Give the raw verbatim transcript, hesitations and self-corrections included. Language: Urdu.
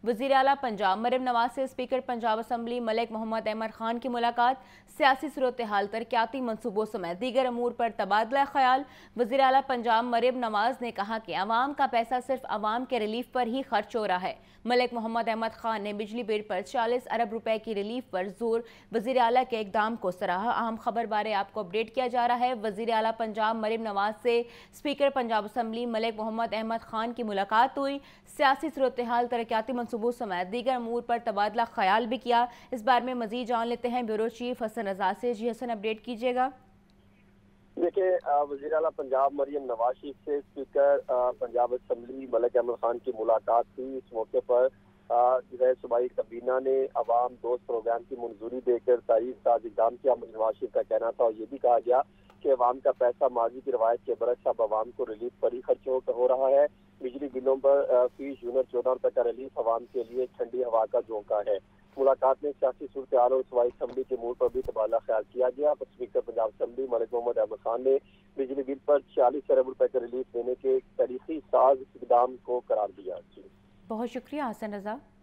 وزیر اعلیٰ پنجاب مریم نواز سے اسپیکر پنجاب اسمبلی ملک محمد احمد خان کی ملاقات، سیاسی صورتحال، ترقیاتی منصوبوں سمیت دیگر امور پر تبادلہ خیال۔ وزیر اعلیٰ پنجاب مریم نواز نے کہا کہ عوام کا پیسہ صرف عوام کے ریلیف پر ہی خرچ ہو رہا ہے۔ ملک محمد احمد خان نے بجلی بل پر چالیس ارب روپے کی ریلیف پر زور وزیر اعلیٰ کے اقدام کو سراہا۔ اہم خبر بارے آپ کو اپڈیٹ کیا جا رہا ہے۔ وزیر اعلیٰ پنجاب مریم نواز سے اسپیکر پنجاب اسمبلی ملک محمد احمد خان کی ملاقات ہوئی، سیاسی صورتحال، ترقیاتی منصوبوں سمیت دیگر امور پر تبادلہ خیال بھی کیا۔ اس بارے میں مزید جان لیتے ہیں بیورو چیف حسن رضا سے۔ جی حسن، اپڈیٹ کیجیے گا۔ دیکھیں، وزیر اعلیٰ پنجاب مریم نواز شریف سے اسپیکر پنجاب اسمبلی ملک احمد خان کی ملاقات ہوئی۔ اس موقع پر جو ہے صوبائی کابینہ نے عوام دوست پروگرام کی منظوری دے کر تعریف کا اقدام کیا۔ نواز شریف کا کہنا تھا اور یہ بھی کہا گیا کہ عوام کا پیسہ ماضی کی روایت کے برعکس اب عوام کو ریلیف پر ہی خرچ ہو رہا ہے۔ بجلی بلوں پر فیس یونٹ چودہ روپے کا ریلیف عوام کے لیے ٹھنڈی ہوا کا جھونکا ہے۔ ملاقات میں سیاسی صورتحال اور صوبائی اسمبلی کے امور پر بھی تبادلہ خیال کیا گیا۔ اسپیکر پنجاب اسمبلی ملک محمد احمد خان نے بجلی بل پر چالیس ارب روپے کا ریلیف دینے کے تاریخی ساز اقدام کو قرار دیا۔ بہت شکریہ حسن رضا۔